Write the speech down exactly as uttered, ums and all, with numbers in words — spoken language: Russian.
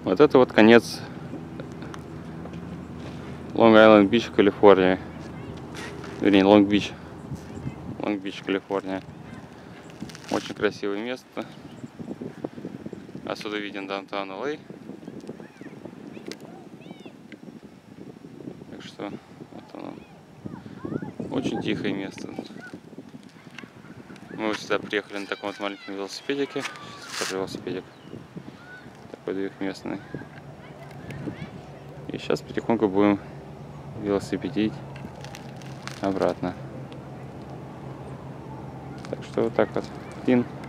Вот это вот конец Лонг-Айленд-Бич, Калифорния. Вернее, Лонг-Бич. Лонг-Бич, Калифорния. Очень красивое место. Отсюда виден даунтаун Эл Эй. Так что вот оно. Очень тихое место. Мы вот сюда приехали на таком вот маленьком велосипедике. Сейчас покажу велосипедик. Такой двухместный. И сейчас потихоньку будем велосипедить обратно. Так что вот так вот. Пин.